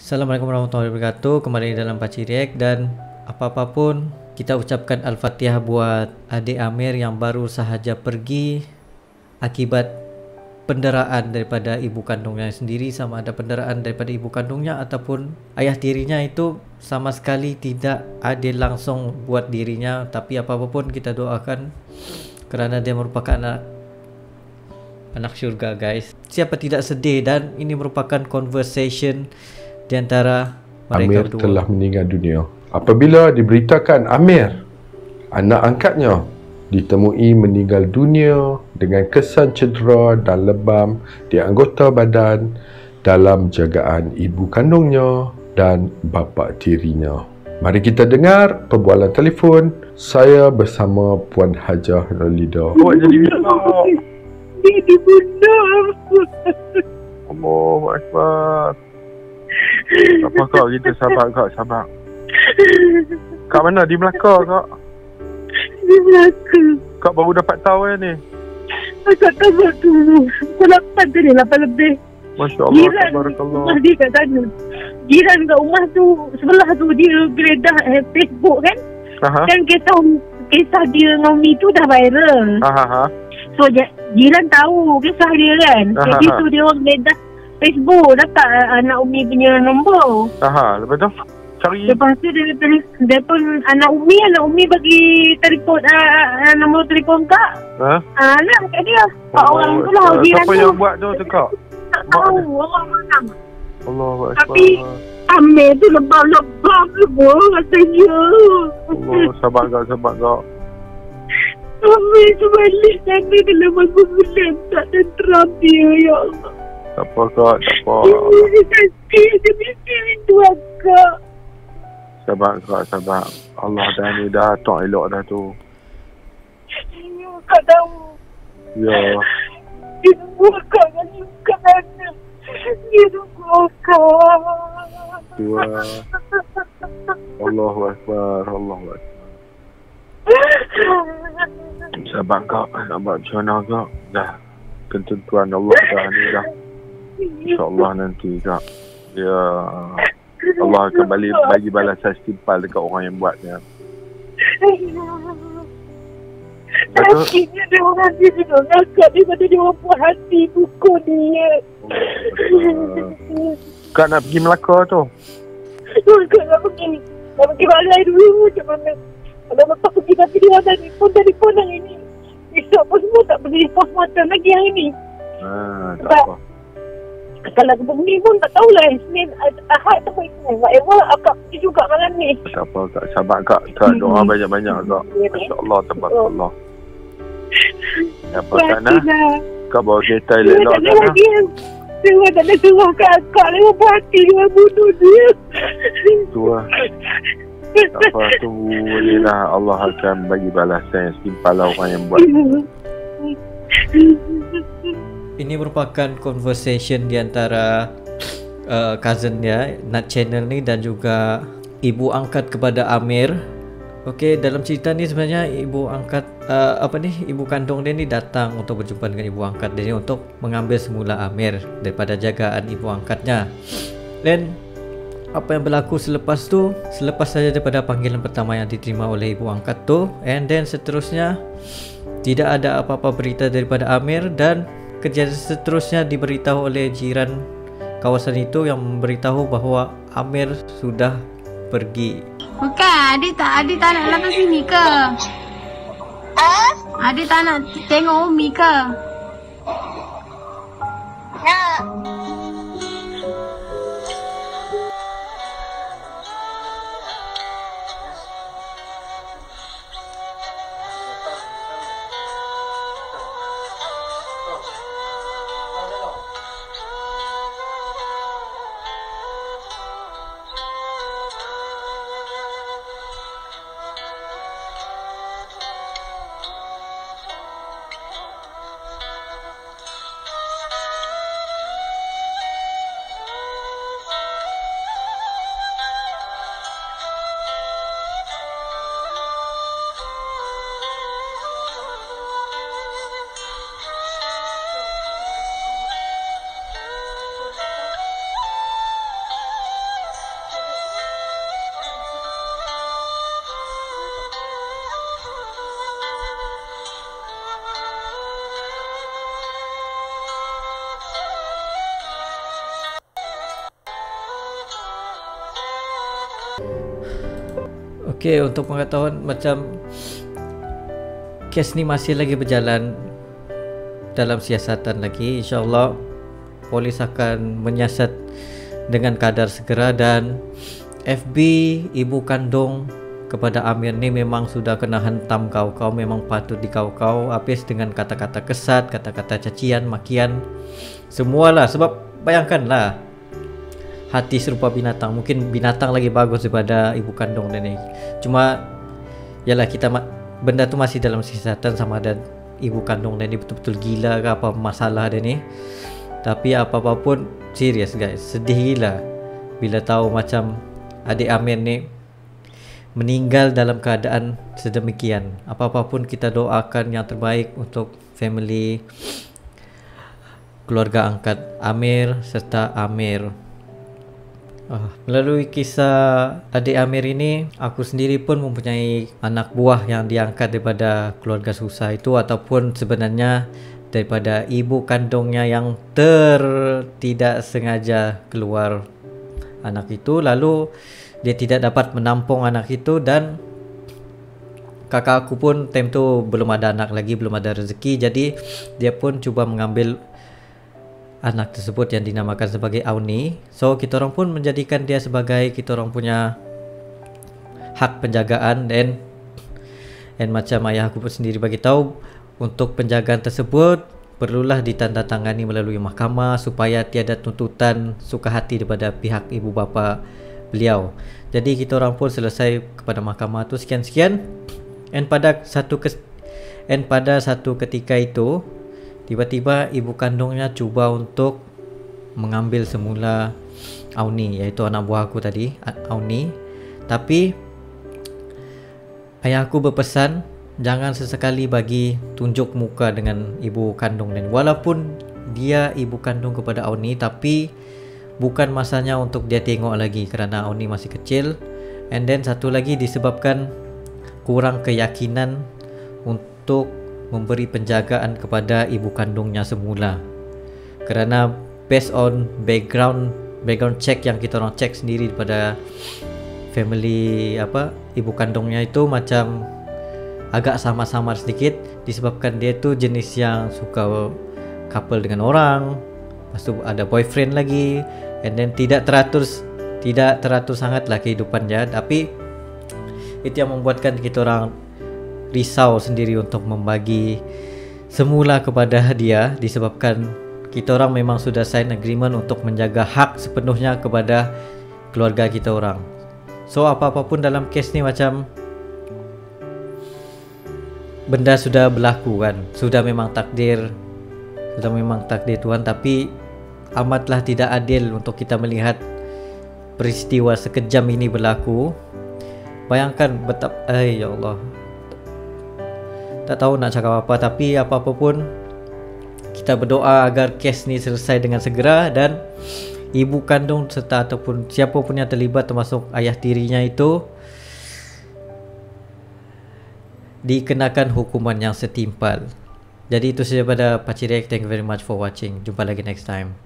Assalamualaikum warahmatullahi wabarakatuh. Kembali dalam Pakcik React, dan apa-apa pun kita ucapkan Al-Fatihah buat adik Amir yang baru sahaja pergi akibat penderaan daripada ibu kandungnya sendiri, sama ada penderaan daripada ibu kandungnya ataupun ayah tirinya, itu sama sekali tidak adil langsung buat dirinya. Tapi apa-apa pun kita doakan kerana dia merupakan anak syurga, guys. Siapa tidak sedih, dan ini merupakan conversation di antara mereka Amir berdua. telah meninggal dunia. Apabila diberitakan Amir, anak angkatnya, ditemui meninggal dunia dengan kesan cedera dan lebam di anggota badan dalam jagaan ibu kandungnya dan bapa tirinya. Mari kita dengar perbualan telefon saya bersama Puan Hajah Nurlida. Awak jadi bila? Dia dibunuh. Allahu Akbar. Apa kau kita sabar kau, sabar. Kat mana? Di Melaka kau? Di Melaka. Kau baru dapat tahu ni. Akak tamat dulu. Pukul 8 tadi, 8 lebih. Masya Allah, Jiran tabarakallah. rumah dia kat sana. Jiran kat rumah tu, sebelah tu dia geledah Facebook kan. Aha. Dan kisah dia dengan Umi tu dah viral. Aha. So jiran tahu kisah dia kan. Jadi tu dia orang geledah Facebook, dapat anak Umi punya nombor. Aha, lepas tu cari. Lepas tu dia pun anak Umi bagi telefon nombor telefon kak. Ha? Nak kat dia. Pak orang tu lah jiran siapa tu. yang buat tu kau? Tak tahu Allah malam. Allahu Akbar. Tapi Amir tu lebam semua rasanya. Allah, sabar kau. Amir tu balik sana dalam masa bulan. Tak tenteram dia, ya Allah. Tak apa kau, tak apa. Dia sakit, dia mesti rindu akak. Sabar. Allah dah ni dah tak elok dah tu. Kak tahu. Ya. Dia tunggu akak kat mana. Dia tunggu akak. Tua. Allahu Akbar. Sabar kau, nak buat macam mana kau? Dah ketentuan Allah dah ni dah. InsyaAllah nanti kak. Ya, Allah akan bagi balasan setimpal dekat orang yang buatnya. Akhirnya dia orang dia duduk nakal daripada dia orang puas hati pukul dia. Kak nak pergi Melaka tu? Kak nak pergi balai dulu macam mana. Kalau lepas pergi tapi dia ada telefon hari ni. Esok pun semua tak pergi postmortem lagi hari ni. Tak apa. Kalau aku pergi pun tak tahulah Isnin, Ahad atau Isnin. Whatever, akak pergi juga malam ni. Tak apa kak, sabar kak. Kak doa banyak-banyak kak. Masya-Allah, tabarakallah. Apa sana? Kak bawa kereta elok sana. sana. Dia tak ada suruh kat akak. Dia buat hati dia bunuh dia. Tua. Tak apa, tunggu je lah. Allah akan bagi balasan yang setimpal lah orang yang buat. Ini merupakan conversation di antara cousin dia, Nat Channel ni, dan juga ibu angkat kepada Amir. Okey, dalam cerita ni sebenarnya ibu angkat ibu kandung dia ni datang untuk berjumpa dengan ibu angkat dia ni untuk mengambil semula Amir daripada jagaan ibu angkatnya. Dan apa yang berlaku selepas saja daripada panggilan pertama yang diterima oleh ibu angkat tu, and then seterusnya tidak ada apa-apa berita daripada Amir, dan kejadian seterusnya diberitahu oleh jiran kawasan itu yang memberitahu bahawa Amir sudah pergi. Bukan, adik tak nak datang sini ke? Adik tak nak tengok Umi ke? Nak. Okey, untuk pengetahuan macam kes ni masih lagi berjalan dalam siasatan lagi. InsyaAllah polis akan menyiasat dengan kadar segera, dan FB ibu kandung kepada Amir ni memang sudah kena hentam kau memang patut dikau habis dengan kata-kata kesat, kata-kata cacian, makian, semualah. Sebab bayangkanlah, hati serupa binatang, mungkin binatang lagi bagus daripada ibu kandung dia ni. Cuma yalah, benda tu masih dalam siasatan sama ada ibu kandung dia ni betul-betul gila ke apa masalah dia ni. Tapi apa-apa pun serius guys, sedih gila bila tahu macam adik Amir ni meninggal dalam keadaan sedemikian. Apa-apa pun kita doakan yang terbaik untuk family, keluarga angkat Amir serta Amir. Melalui kisah adik Amir ini, aku sendiri pun mempunyai anak buah yang diangkat daripada keluarga susah itu, ataupun sebenarnya daripada ibu kandungnya yang tidak sengaja keluar anak itu, lalu dia tidak dapat menampung anak itu, dan kakak aku pun time tu belum ada anak lagi, belum ada rezeki, jadi dia pun cuba mengambil anak tersebut yang dinamakan sebagai Auni. So kita orang pun menjadikan dia sebagai kita orang punya hak penjagaan, dan macam ayah aku pun sendiri bagi tahu, untuk penjagaan tersebut perlulah ditandatangani melalui mahkamah supaya tiada tuntutan suka hati daripada pihak ibu bapa beliau. Jadi kita orang pun selesai kepada mahkamah tu sekian-sekian, and pada satu ketika itu tiba-tiba ibu kandungnya cuba untuk mengambil semula Auni, iaitu anak buah aku tadi, Auni. Tapi ayahku berpesan jangan sesekali bagi tunjuk muka dengan ibu kandung, dan walaupun dia ibu kandung kepada Auni, tapi bukan masanya untuk dia tengok lagi kerana Auni masih kecil. And then satu lagi disebabkan kurang keyakinan untuk memberi penjagaan kepada ibu kandungnya semula, kerana based on background check yang kita orang check sendiri daripada family ibu kandungnya itu, macam agak samar-samar sedikit, disebabkan dia tu jenis yang suka couple dengan orang, lepas tu ada boyfriend lagi, and then tidak teratur sangatlah kehidupannya. Tapi itu yang membuatkan kita orang risau sendiri untuk membagi semula kepada dia, disebabkan kita orang memang sudah sign agreement untuk menjaga hak sepenuhnya kepada keluarga kita orang. So apa-apa pun dalam kes ni, macam benda sudah berlaku kan, sudah memang takdir Tuhan, tapi amatlah tidak adil untuk kita melihat peristiwa sekejam ini berlaku. Bayangkan betapa, ya Allah, tak tahu nak cakap apa. Tapi apa-apa pun kita berdoa agar kes ni selesai dengan segera, dan ibu kandung serta ataupun siapa pun yang terlibat termasuk ayah tirinya itu dikenakan hukuman yang setimpal. Jadi itu saja pada Pakcik React. Thank you very much for watching. Jumpa lagi next time.